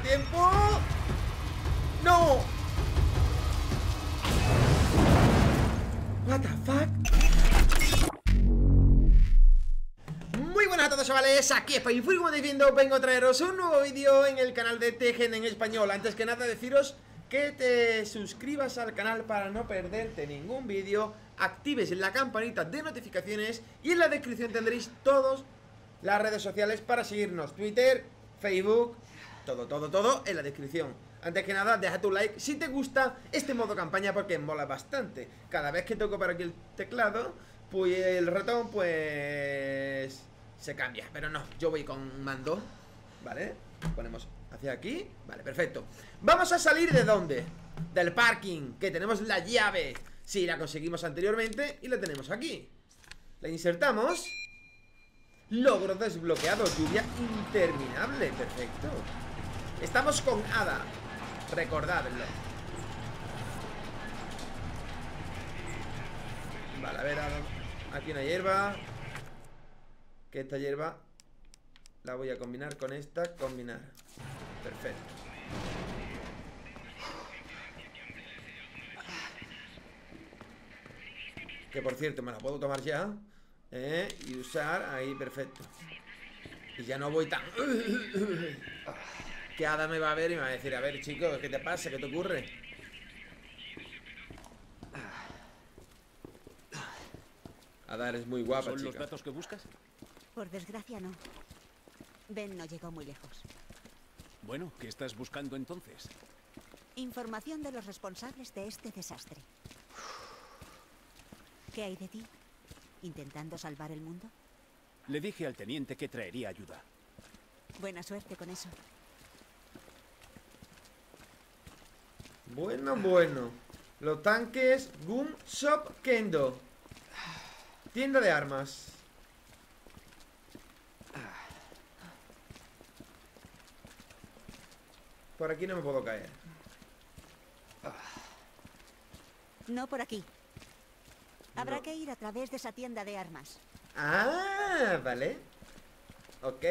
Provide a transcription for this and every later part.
tiempo. ¡No! What the fuck. Muy buenas a todos, chavales, aquí es Painful. Como estáis viendo, vengo a traeros un nuevo vídeo en el canal de Tekken en español. Antes que nada deciros que te suscribas al canal para no perderte ningún vídeo, actives la campanita de notificaciones y en la descripción tendréis todas las redes sociales para seguirnos: Twitter, Facebook, todo en la descripción. Antes que nada, deja tu like si te gusta este modo campaña, porque mola bastante. Cada vez que toco por aquí el teclado, pues el ratón, pues se cambia. Pero no, yo voy con mando, ¿vale? Ponemos hacia aquí, vale, perfecto. Vamos a salir ¿de dónde? Del parking, que tenemos la llave. Sí, la conseguimos anteriormente y la tenemos aquí. La insertamos. Logro desbloqueado, lluvia interminable, perfecto. Estamos con Ada, recordadlo. Vale, a ver, aquí una hierba. Que esta hierba la voy a combinar con esta, combinar. Perfecto. Que por cierto, me la puedo tomar ya, y usar ahí, perfecto. Y ya no voy tan... Que Ada me va a ver y me va a decir: a ver, chicos, ¿qué te pasa? ¿Qué te ocurre? Ada, eres muy guapa, ¿Son chica. los datos que buscas? Por desgracia no. Ben no llegó muy lejos. Bueno, ¿qué estás buscando entonces? Información de los responsables de este desastre. ¿Qué hay de ti? ¿Intentando salvar el mundo? Le dije al teniente que traería ayuda. Buena suerte con eso. Bueno. Los tanques Gun Shop Kendo. Tienda de armas. Por aquí no me puedo caer. No por aquí. Habrá que ir a través de esa tienda de armas. Ah, vale. Ok,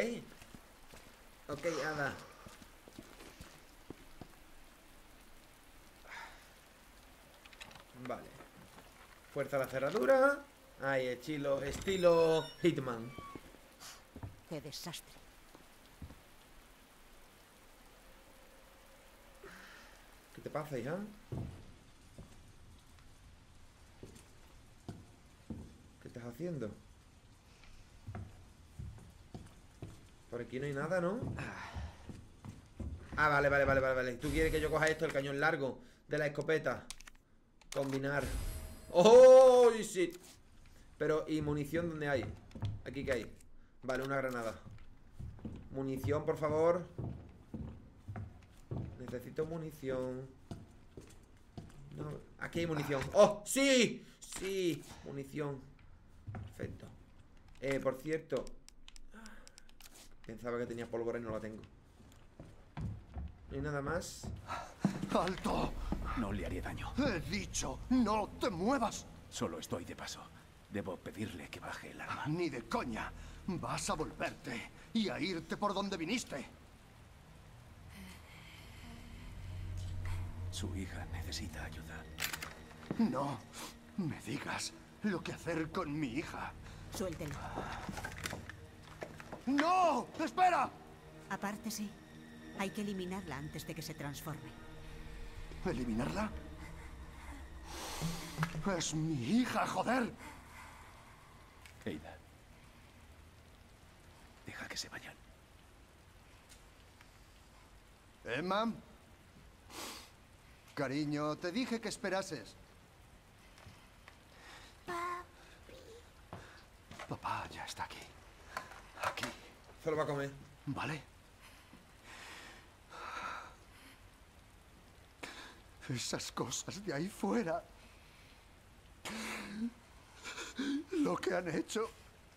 Ada. Vale. Fuerza la cerradura. Ahí, estilo Hitman. ¡Qué desastre! ¿Qué te pasa, hija? ¿Qué estás haciendo? Por aquí no hay nada, ¿no? Ah, vale. Tú quieres que yo coja esto, el cañón largo de la escopeta. Combinar. ¡Oh, sí! Pero, ¿y munición dónde hay? Aquí que hay. Vale, una granada. Munición, por favor. Necesito munición. No, aquí hay munición. ¡Oh, sí! Sí, munición. Perfecto. Por cierto, pensaba que tenía pólvora y no la tengo. No hay nada más. ¡Alto! No le haré daño. He dicho, no te muevas. Solo estoy de paso. Debo pedirle que baje el arma. Ni de coña. Vas a volverte y a irte por donde viniste. Su hija necesita ayuda. No me digas lo que hacer con mi hija. Suéltelo. ¡No! ¡Espera! Apártese. Hay que eliminarla antes de que se transforme. ¿Eliminarla? Es mi hija, joder. Ada, deja que se vayan. Emma. Cariño, te dije que esperases. Papá ya está aquí. Aquí. Solo va a comer. ¿Vale? Esas cosas de ahí fuera. Lo que han hecho.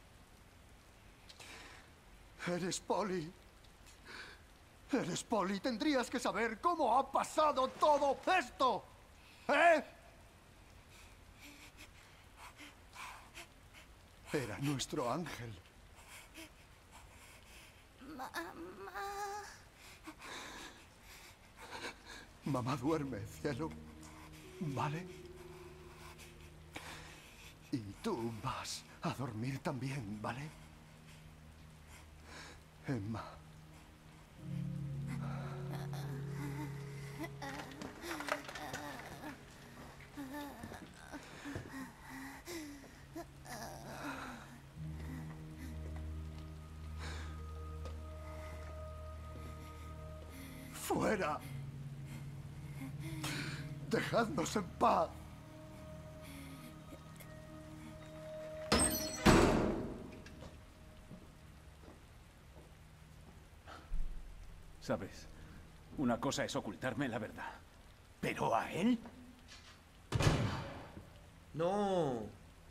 Eres Poli. Eres Poli. Tendrías que saber cómo ha pasado todo esto. ¿Eh? Era nuestro ángel. Mamá. Mamá duerme, cielo. ¿Vale? Y tú vas a dormir también, ¿vale? Emma. ¡Fuera! ¡Dejadnos en paz! ¿Sabes? Una cosa es ocultarme la verdad. ¿Pero a él? No.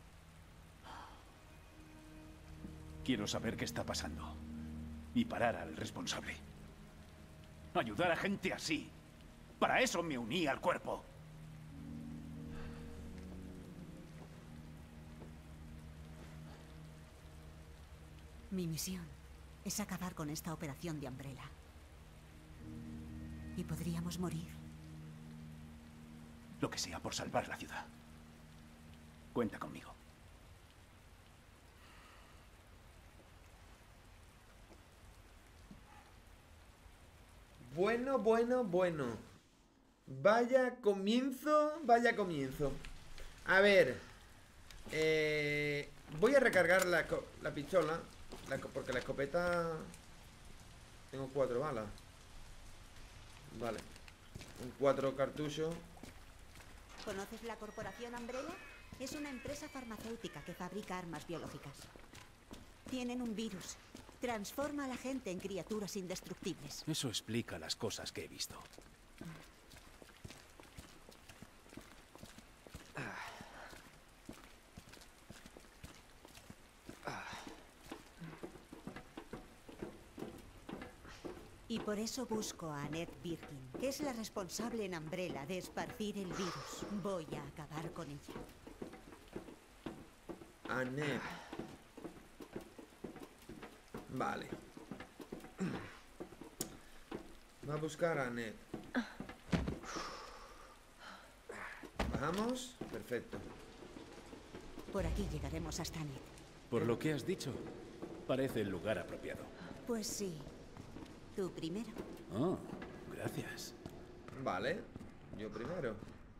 Quiero saber qué está pasando. Y parar al responsable. Ayudar a gente así. Para eso me uní al cuerpo. Mi misión es acabar con esta operación de Umbrella. Y podríamos morir. Lo que sea por salvar la ciudad. Cuenta conmigo. Bueno, bueno, bueno. Vaya comienzo, vaya comienzo. A ver. Voy a recargar la pistola. Porque la escopeta... Tengo 4 balas. Vale. 4 cartuchos. ¿Conoces la corporación Umbrella? Es una empresa farmacéutica que fabrica armas biológicas. Tienen un virus. Transforma a la gente en criaturas indestructibles. Eso explica las cosas que he visto. Y por eso busco a Annette Birkin, que es la responsable en Umbrella de esparcir el virus. Voy a acabar con ella. Annette. Vale. Va a buscar a Annette. Bajamos. Perfecto. Por aquí llegaremos hasta Annette. Por lo que has dicho, parece el lugar apropiado. Pues sí. Tú primero. Oh, gracias. Vale. Yo primero.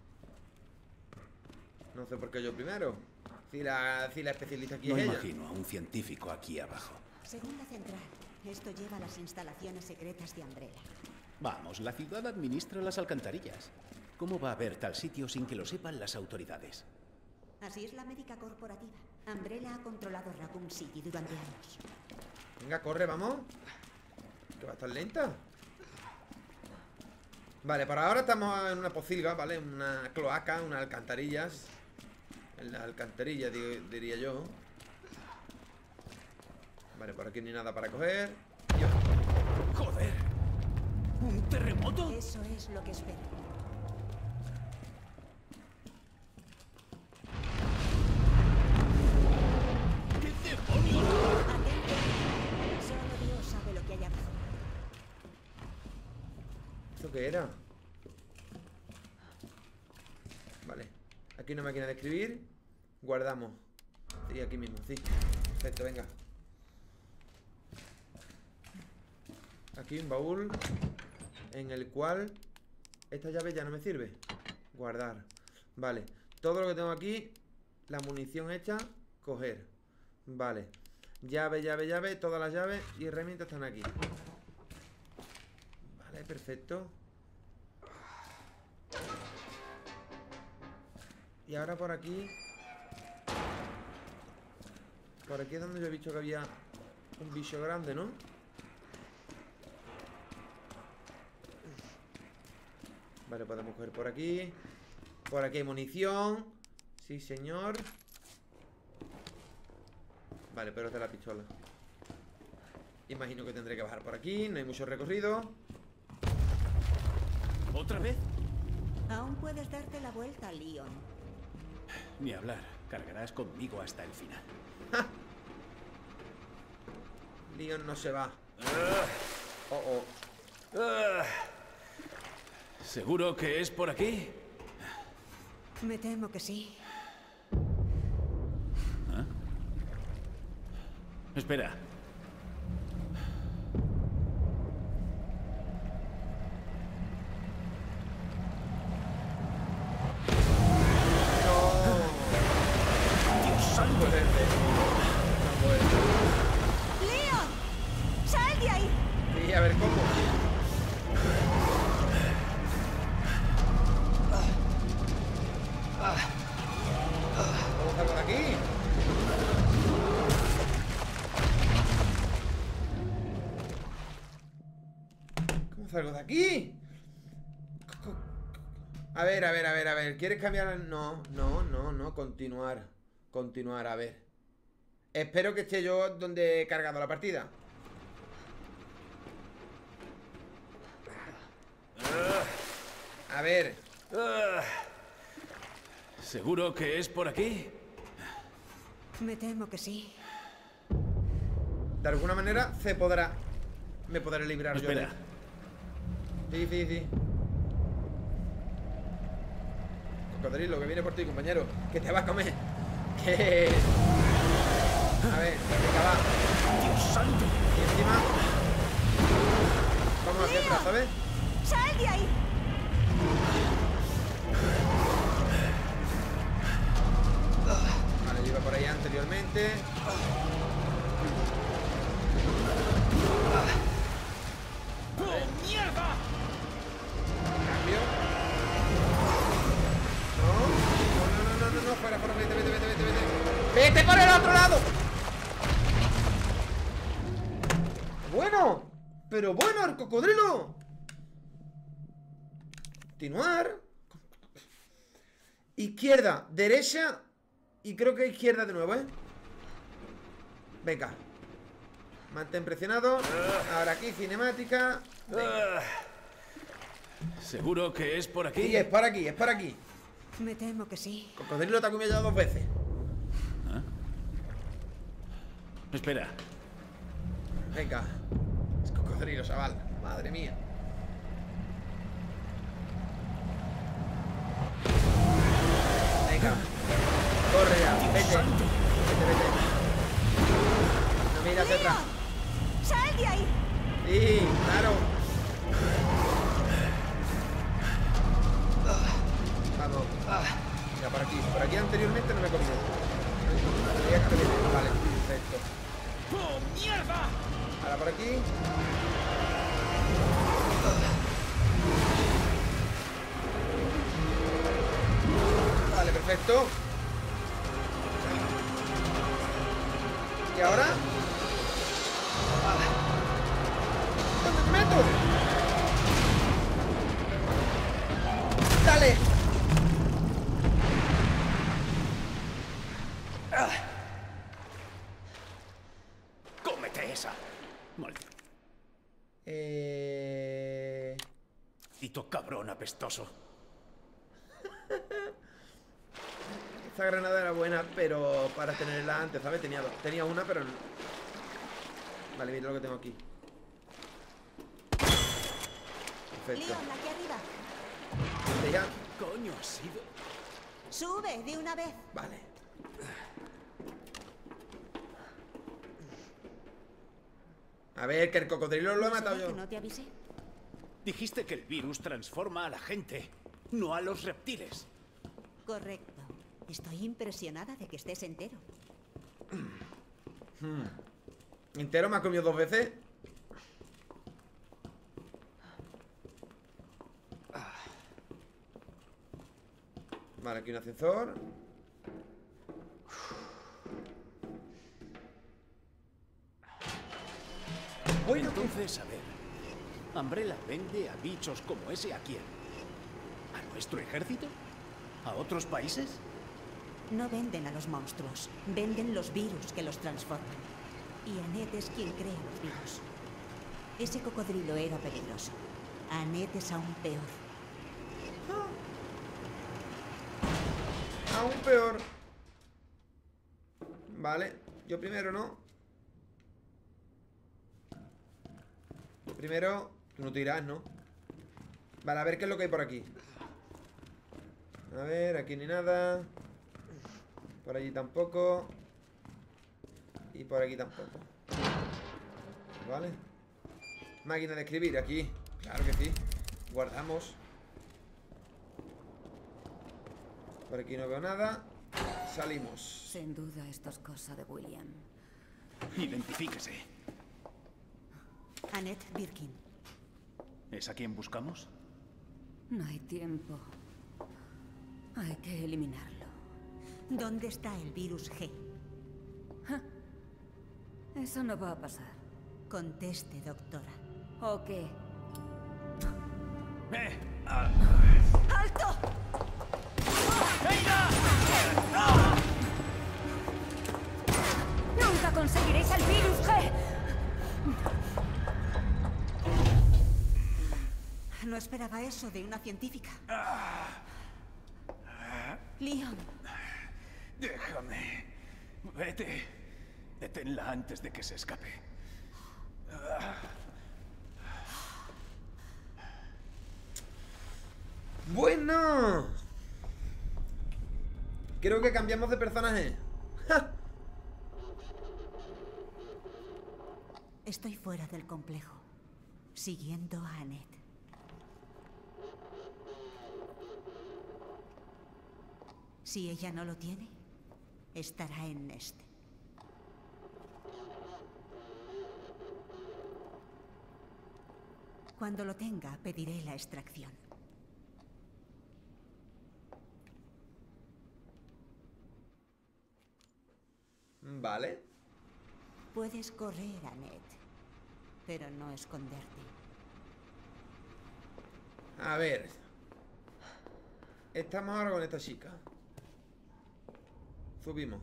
No sé por qué yo primero. Si la especialista aquí No es ella. imagino a un científico aquí abajo. Segunda central. Esto lleva a las instalaciones secretas de Umbrella. Vamos, la ciudad administra las alcantarillas. ¿Cómo va a haber tal sitio sin que lo sepan las autoridades? Así es la médica corporativa. Umbrella ha controlado Raccoon City durante años. Venga, corre, vamos. Que va a estar lenta. Vale, por ahora estamos en una pocilga, ¿vale? Una cloaca, unas alcantarillas. En la alcantarilla, diría yo. Vale, por aquí ni nada para coger. ¡Joder! ¿Un terremoto? Eso es lo que espero. ¿Qué demonios? Atento. Solo Dios sabe lo que hay abajo. ¿Esto qué era? Vale. Aquí una máquina de escribir. Guardamos. Sí, aquí mismo, sí. Perfecto, venga. Aquí un baúl en el cual esta llave ya no me sirve. Guardar. Vale. Todo lo que tengo aquí, la munición hecha, coger. Vale. Llave, llave, llave. Todas las llaves y herramientas están aquí. Vale, perfecto. Y ahora por aquí. Por aquí es donde yo he visto que había un bicho grande, ¿no? Vale, podemos coger por aquí. Por aquí hay munición. Sí, señor. Vale, pero esta es la pistola. Imagino que tendré que bajar por aquí. No hay mucho recorrido. ¿Otra vez? Aún puedes darte la vuelta, Leon. Ni hablar. Cargarás conmigo hasta el final. Leon no se va. Oh, oh. ¿Seguro que es por aquí? Me temo que sí. Espera. ¡Dios santo! ¡Leon! ¡Sal de ahí! Sí, a ver cómo. ¿Cómo salgo de aquí? ¿Cómo salgo de aquí? A ver, a ver, a ver, a ver. ¿Quieres cambiar? No, no, no, no. Continuar. Continuar, a ver. Espero que esté yo donde he cargado la partida. A ver. ¿Seguro que es por aquí? Me temo que sí. De alguna manera se podrá. Me podré librar yo Espera. de... Sí, sí, sí. Cocodrilo, que viene por ti, compañero. Que te va a comer. Que... A ver, venga, va. ¡Dios santo! Y encima... Vamos hacia atrás, ¿sabes? ¡Sal de ahí! Vale, yo iba por ahí anteriormente. ¡Oh, mierda! Cambio. No, no, no, no, no, no, fuera, fuera, vete, vete, vete, vete, vete. ¡Vete por el otro lado! Bueno, pero bueno, el cocodrilo. Continuar. Izquierda, derecha. Y creo que izquierda de nuevo, ¿eh? Venga. Mantén presionado. Ahora aquí, cinemática. Venga. ¿Seguro que es por aquí? Sí, es por aquí, es por aquí. Me temo que sí. Cocodrilo te ha comido ya 2 veces. Espera. Venga. Es cocodrilo, chaval. Madre mía. Venga. Corre ya. Vete. Vete, vete. No mira hacia atrás. ¡Sal de ahí! Sí, claro. Vamos. Mira, por aquí. Por aquí anteriormente no me he comido. Vale, perfecto. ¡Oh, mierda! Ahora por aquí. Vale, perfecto. ¿Y ahora? ¿Dónde me meto? ¡Dale! ¡Cómete esa! Maldito cabrón apestoso. Esta granada era buena, pero para tenerla antes, ¿sabes? Tenía una, pero... Vale, mira lo que tengo aquí. Perfecto. Leon, aquí arriba. Ya. Coño, ha sido. Sube de una vez. Vale. A ver, que el cocodrilo lo he ¿No matado será yo. que no te avisé? Dijiste que el virus transforma a la gente, no a los reptiles. Correcto. Estoy impresionada de que estés entero. ¿Entero me ha comido 2 veces? Vale, aquí un ascensor. Bueno, Entonces, a ver. ¿Umbrella vende a bichos como ese a quién? ¿A nuestro ejército? ¿A otros países? No venden a los monstruos, venden los virus que los transforman. Y Annette es quien crea los virus. Ese cocodrilo era peligroso. Annette es aún peor. aún peor. Vale, yo primero no. Primero, tú no te irás, ¿no? Vale, a ver qué es lo que hay por aquí. A ver, aquí ni nada. Por allí tampoco. Y por aquí tampoco. Vale. Máquina de escribir, aquí. Claro que sí. Guardamos. Por aquí no veo nada. Salimos. Sin duda esto es cosa de William. Identifíquese. Annette Birkin. ¿Es a quien buscamos? No hay tiempo. Hay que eliminarlo. ¿Dónde está el virus G? Eso no va a pasar. Conteste, doctora. ¿O qué? ¡Alto! ¡Nunca conseguiréis el virus G! No esperaba eso de una científica. Leon. Déjame. Vete. Deténla antes de que se escape. Bueno. Creo que cambiamos de personaje. ¡Ja! Estoy fuera del complejo, siguiendo a Annette. Si ella no lo tiene, estará en Nest. Cuando lo tenga, pediré la extracción. Vale. Puedes correr, Annette, pero no esconderte. A ver. Estamos ahora con esta chica. Subimos.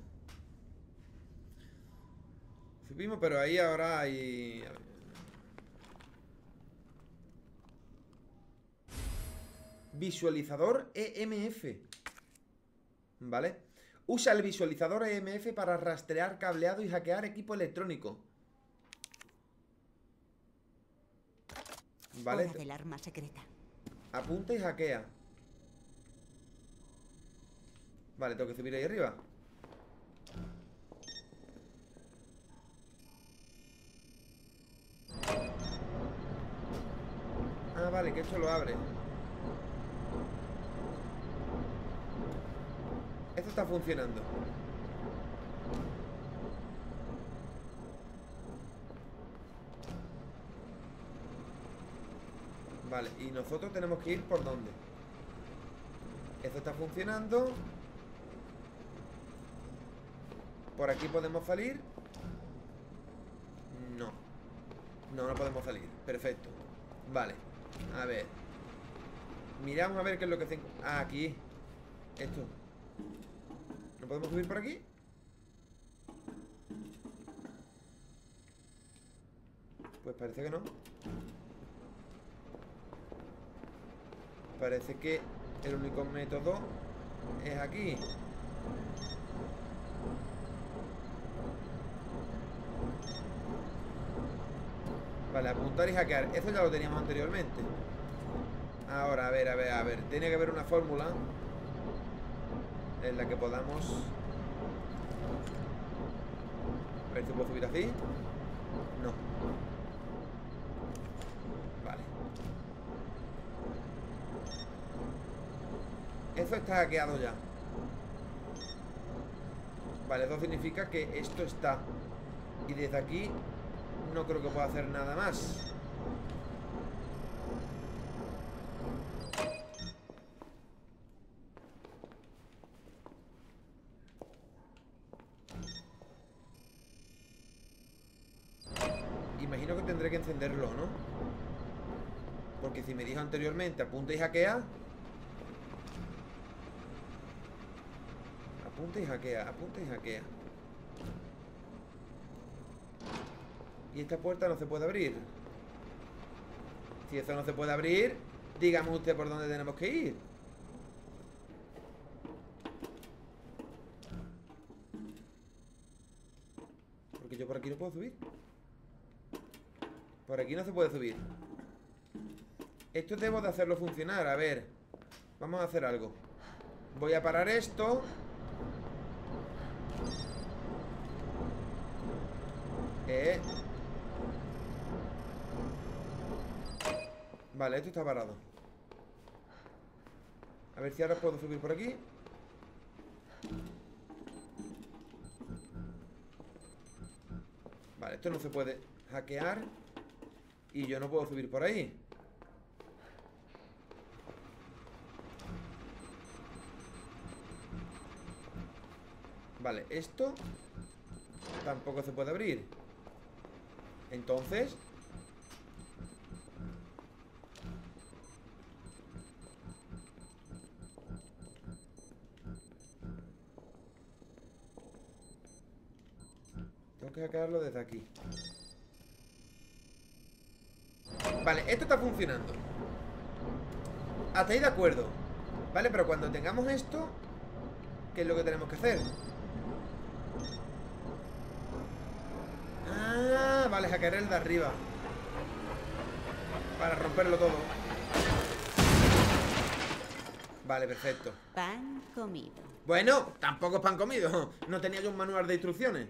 Subimos, pero ahí ahora hay... a ver. Visualizador EMF. Vale. Usa el visualizador EMF para rastrear cableado y hackear equipo electrónico. Vale. Hora del arma secreta. Apunta y hackea. Vale, tengo que subir ahí arriba. Ah, vale, que esto lo abre. Esto está funcionando. Vale, y nosotros tenemos que ir por dónde. Esto está funcionando. ¿Por aquí podemos salir? No. No, no podemos salir. Perfecto. Vale. A ver. Miramos a ver qué es lo que hacen. Ah, aquí. Esto. ¿No podemos subir por aquí? Pues parece que no. Parece que el único método es aquí. Vale, apuntar y hackear. Eso ya lo teníamos anteriormente. Ahora, a ver, a ver, a ver. Tiene que haber una fórmula en la que podamos... A ver si puedo subir así. No. Vale. Eso está hackeado ya. Vale, eso significa que esto está. Y desde aquí no creo que pueda hacer nada más. Imagino que tendré que encenderlo, ¿no? Porque si me dijo anteriormente apunta y hackea. Apunta y hackea, apunta y hackea. Y esta puerta no se puede abrir. Si eso no se puede abrir, dígame usted por dónde tenemos que ir. Porque yo por aquí no puedo subir. Por aquí no se puede subir. Esto debo de hacerlo funcionar. A ver, vamos a hacer algo. Voy a parar esto. Vale, esto está parado. A ver si ahora puedo subir por aquí. Vale, esto no se puede hackear. Y yo no puedo subir por ahí. Vale, esto tampoco se puede abrir. Entonces tengo que hackearlo desde aquí. Vale, esto está funcionando. Hasta ahí de acuerdo. Vale, pero cuando tengamos esto, ¿qué es lo que tenemos que hacer? Ah, vale, hackear el de arriba para romperlo todo. Vale, perfecto. Pan comido. Bueno, tampoco es pan comido. No tenía yo un manual de instrucciones.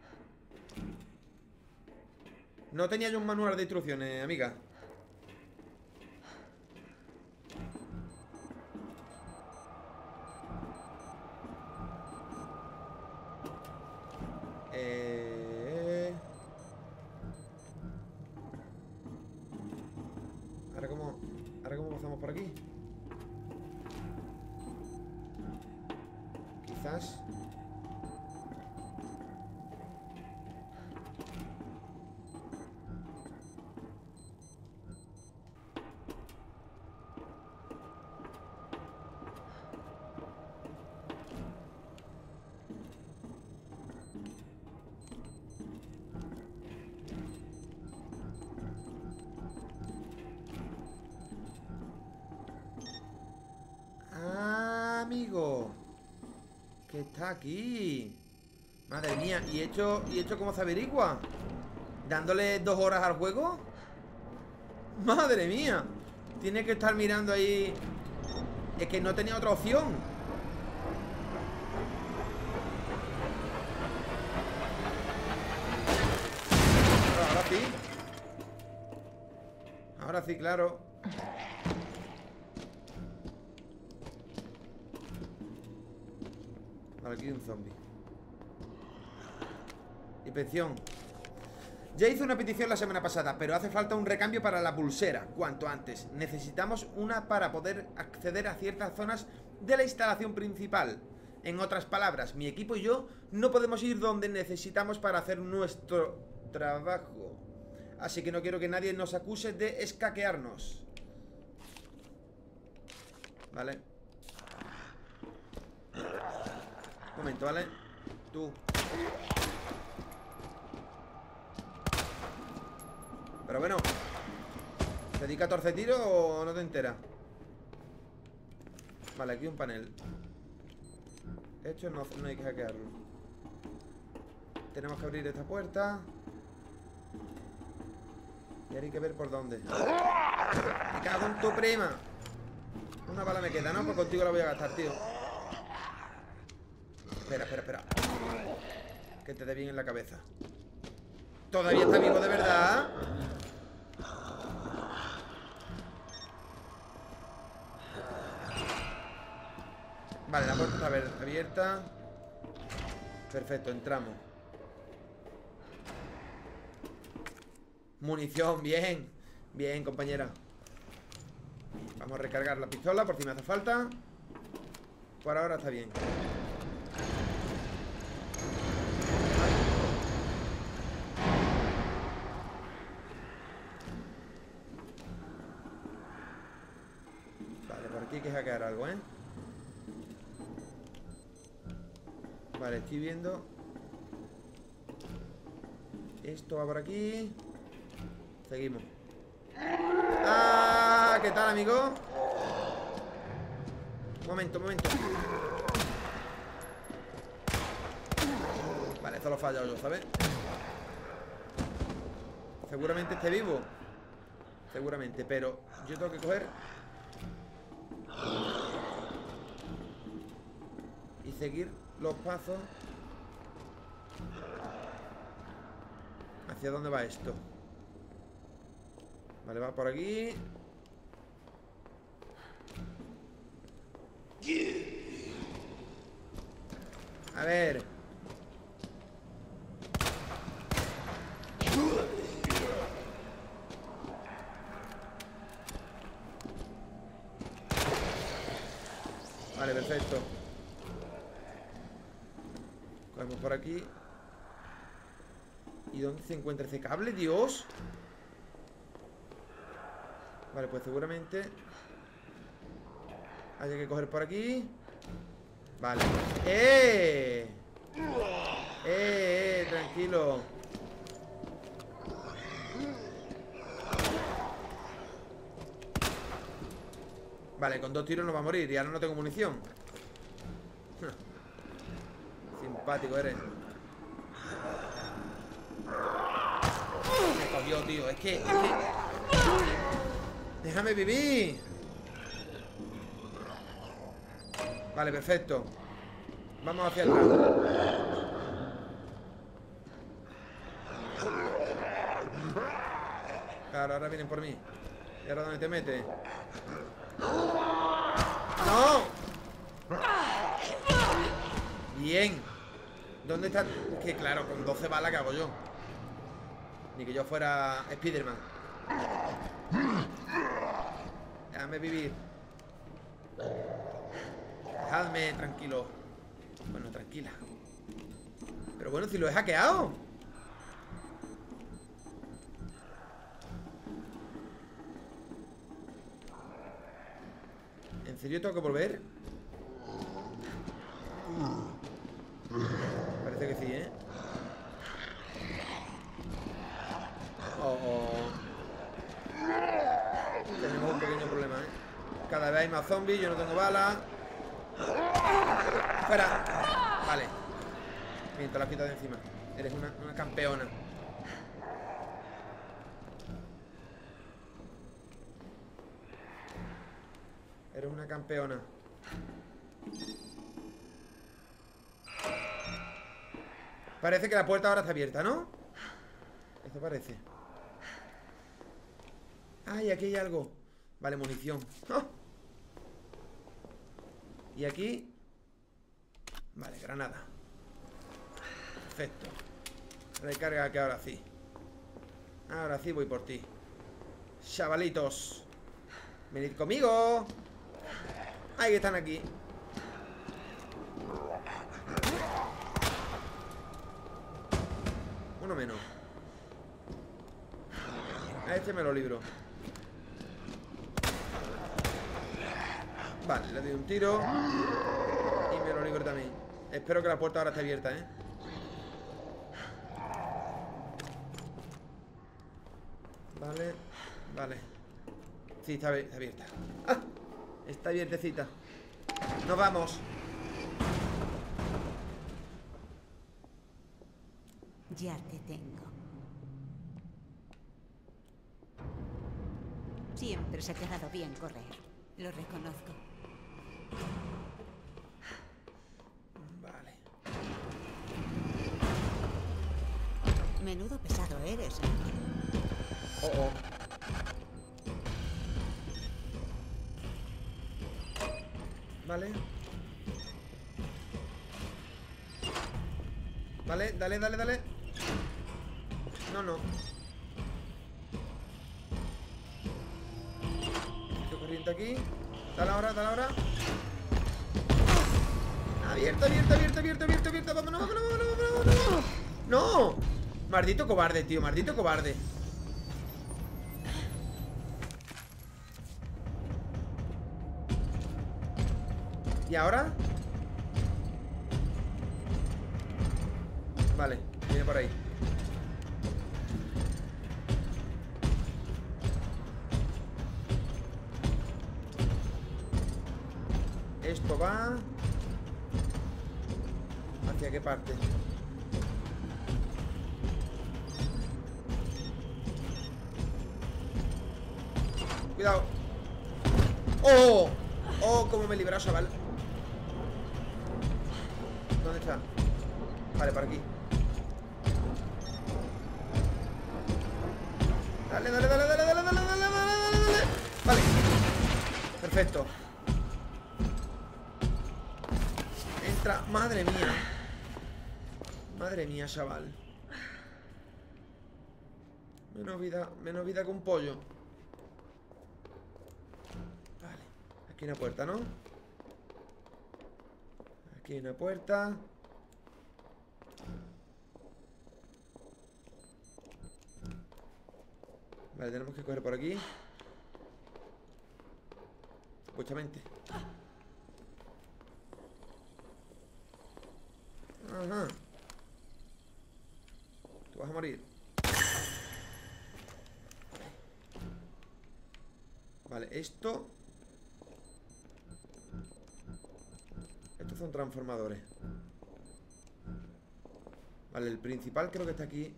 No tenía yo un manual de instrucciones, amiga. ¿Ahora cómo pasamos por aquí? Quizás. Amigo, que está aquí. Madre mía, ¿y esto cómo se averigua? ¿Dándole 2 horas al juego? Madre mía. Tiene que estar mirando ahí. Es que no tenía otra opción. Pero ahora sí. Ahora sí, claro. Vale, aquí hay un zombie. Inspección. Ya hice una petición la semana pasada, pero hace falta un recambio para la pulsera cuanto antes. Necesitamos una para poder acceder a ciertas zonas de la instalación principal. En otras palabras, mi equipo y yo no podemos ir donde necesitamos para hacer nuestro trabajo. Así que no quiero que nadie nos acuse de escaquearnos. Vale. Un momento, ¿vale? Tú. Pero bueno, ¿te di 14 tiros o no te enteras? Vale, aquí un panel. Esto no hay que hackearlo. Tenemos que abrir esta puerta. Y ahora hay que ver por dónde. Me cago en tu prima. Una bala me queda, ¿no? Pues contigo la voy a gastar, tío. Espera. Que te dé bien en la cabeza. ¿Todavía está vivo de verdad? Vale, la puerta está abierta. Perfecto, entramos. Munición, bien. Bien, compañera. Vamos a recargar la pistola por si me hace falta. Por ahora está bien. Vale, por aquí hay que hackear algo, ¿eh? Vale, estoy viendo. Esto va por aquí. Seguimos. ¡Ah! ¿Qué tal, amigo? Momento. Vale, esto lo he fallado yo, ¿sabes? Seguramente esté vivo. Seguramente, pero yo tengo que coger y seguir los pasos. ¿Hacia dónde va esto? Vale, va por aquí. A ver. Vale, perfecto. Cogemos por aquí. ¿Y dónde se encuentra ese cable, Dios? Vale, pues seguramente haya que coger por aquí. Vale. Tranquilo. Vale, con 2 tiros no va a morir. Y ahora no tengo munición. Simpático eres. Me cogió, tío. Es que... Déjame vivir. Vale, perfecto. Vamos hacia atrás. Claro, ahora vienen por mí. ¿Y ahora dónde te metes? ¡No! Bien. ¿Dónde está? Que claro, con 12 balas que hago yo. Ni que yo fuera Spiderman. Déjame vivir. Dejadme tranquilo. Bueno, tranquila. Pero bueno, si lo he hackeado. ¿En serio tengo que volver? Parece que sí, ¿eh? Tenemos un pequeño problema, ¿eh? Cada vez hay más zombies, yo no tengo balas. ¡Fuera! Vale. Bien, te la has quitado de encima. Eres una campeona. Eres una campeona. Parece que la puerta ahora está abierta, ¿no? Eso parece. ¡Ay, aquí hay algo! Vale, munición. ¡Oh! Y aquí... Vale, granada. Perfecto. Recarga que ahora sí. Ahora sí voy por ti. Chavalitos, venid conmigo. Ahí están aquí. Uno menos. A este me lo libro. Vale, le doy un tiro y me lo libro también. Espero que la puerta ahora esté abierta, ¿eh? Vale, vale. Sí, está abierta. ¡Ah! Está abiertecita. Nos vamos. Ya te tengo. Siempre se te ha dado bien correr. Lo reconozco. Vale. Menudo pesado eres, ¿eh? Oh. Vale. Vale, dale. No. Estoy corriente aquí. Dale ahora. Abierto. Vámonos. ¡No! Maldito cobarde, tío. Maldito cobarde. ¿Y ahora? Vale, viene por ahí. Esto va... ¿Hacia qué parte? Cuidado. ¡Oh! ¡Oh! Cómo me he librado, chaval. ¿Dónde está? Vale, por aquí. Dale, dale, dale, dale, dale, dale, dale, dale, dale. Vale. Perfecto. Entra. Madre mía. Madre mía, chaval. Menos vida que un pollo. Vale. Aquí hay una puerta, ¿no? Aquí hay una puerta. Vale, tenemos que coger por aquí. Supuestamente. Ajá. Tú vas a morir. Vale, esto. Estos son transformadores. Vale, el principal creo que está aquí.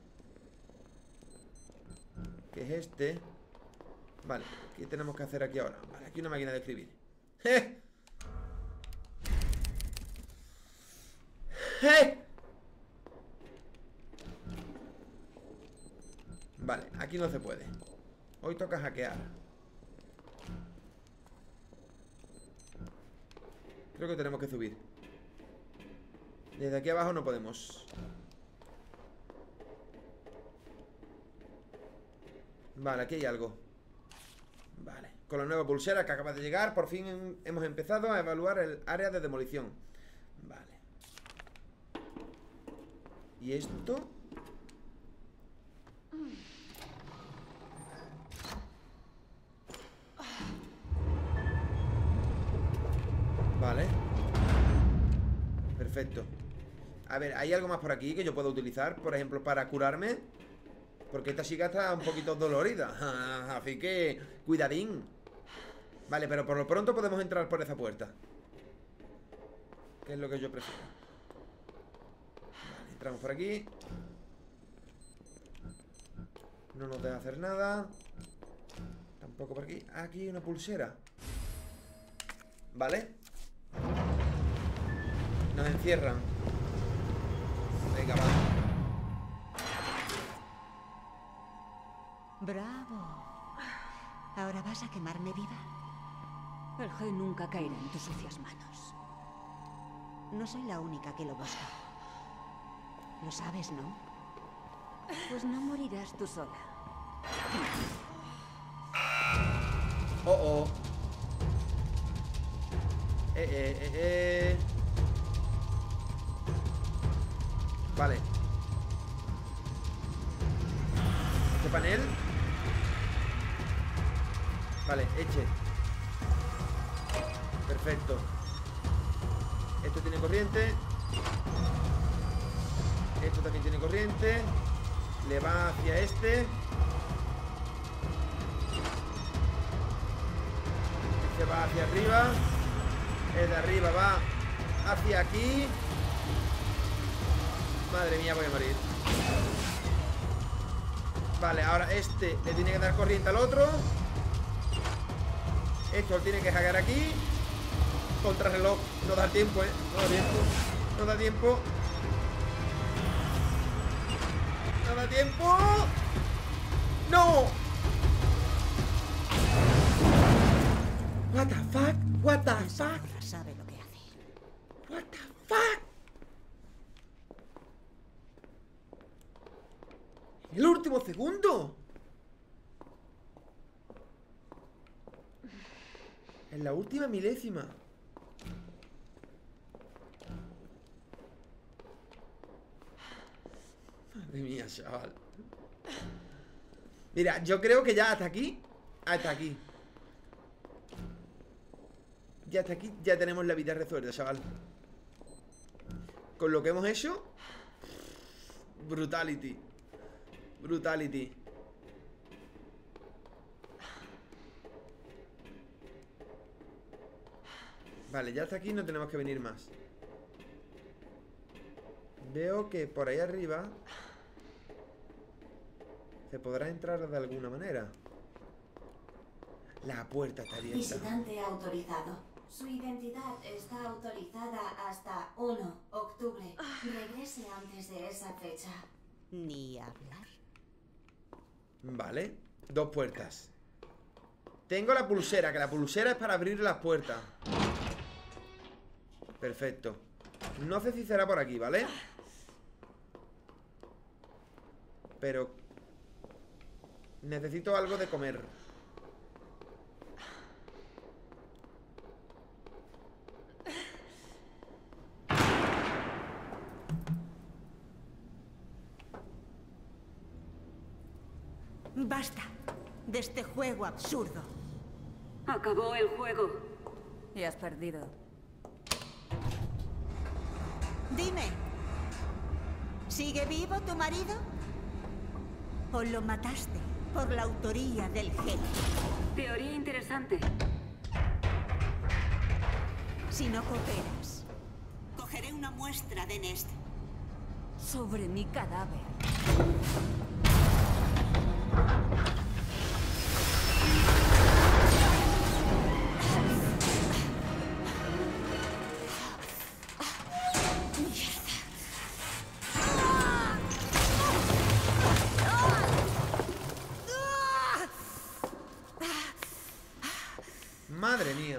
Que es este. Vale, ¿qué tenemos que hacer aquí ahora? Vale, aquí una máquina de escribir. ¡Eh! ¡Eh! Vale, aquí no se puede. Hoy toca hackear. Creo que tenemos que subir. Desde aquí abajo no podemos. Vale, aquí hay algo. Vale, con la nueva pulsera que acaba de llegar, por fin hemos empezado a evaluar el área de demolición. Vale. ¿Y esto? Vale. Perfecto. A ver, ¿hay algo más por aquí que yo pueda utilizar? Por ejemplo, para curarme. Porque esta chica está un poquito dolorida. Así que, cuidadín. Vale, pero por lo pronto podemos entrar por esa puerta. Que es lo que yo prefiero. Vale, entramos por aquí. No nos deja hacer nada. Tampoco por aquí. Aquí hay una pulsera. Vale. Nos encierran. Venga, va. Bravo. ¿Ahora vas a quemarme viva? El G nunca caerá en tus sucias manos. No soy la única que lo busca. Lo sabes, ¿no? Pues no morirás tú sola. Oh, oh. Vale. Este panel. Vale, eche. Perfecto. Esto tiene corriente. Esto también tiene corriente. Le va hacia este. Este va hacia arriba. El de arriba va hacia aquí. Madre mía, voy a morir. Vale, ahora este le tiene que dar corriente al otro. Esto lo tiene que hackear aquí. Contrarreloj. No da tiempo, no da tiempo. No da tiempo. No da tiempo. ¡No! What the fuck? What the fuck? Ahora sabe lo que hace. What the fuck? El último segundo. En la última milésima. Madre mía, chaval. Mira, yo creo que ya hasta aquí. Hasta aquí. Ya hasta aquí ya tenemos la vida resuelta, chaval. Con lo que hemos hecho. Brutality. Brutality. Vale, ya hasta aquí no tenemos que venir más. Veo que por ahí arriba se podrá entrar de alguna manera. La puerta está abierta. Visitante autorizado. Su identidad está autorizada hasta 1 octubre. Regrese antes de esa fecha. Ni hablar. Vale, 2 puertas. Tengo la pulsera, que la pulsera es para abrir las puertas. Perfecto. No sé si será por aquí, ¿vale? Pero necesito algo de comer. Basta de este juego absurdo. Acabó el juego. Y has perdido. Dime, ¿sigue vivo tu marido? ¿O lo mataste por la autoría del genio? Teoría interesante. Si no cooperas, cogeré una muestra de Nest. Sobre mi cadáver. Madre mía.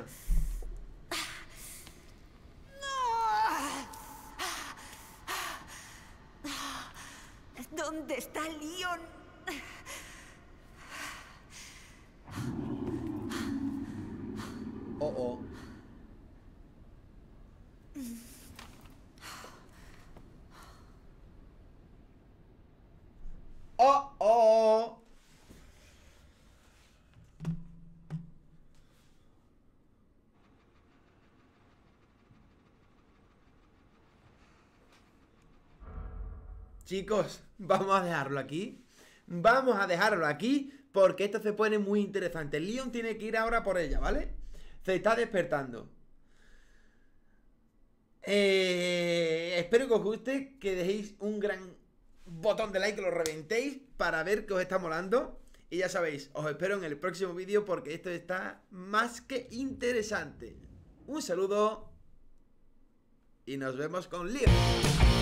¿Dónde está Leon? Oh, oh. Oh, oh. Chicos, vamos a dejarlo aquí. Vamos a dejarlo aquí porque esto se pone muy interesante. Leon tiene que ir ahora por ella, ¿vale? Se está despertando. Espero que os guste, que dejéis un gran botón de like, que lo reventéis para ver que os está molando. Y ya sabéis, os espero en el próximo vídeo porque esto está más que interesante. Un saludo y nos vemos con Leon.